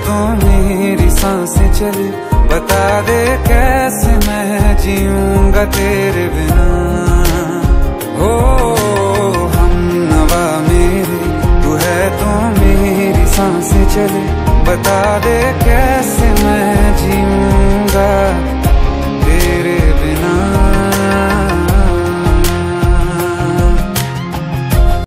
तो मेरी सांसें चले, बता दे कैसे मैं जीऊंगा तेरे बिना।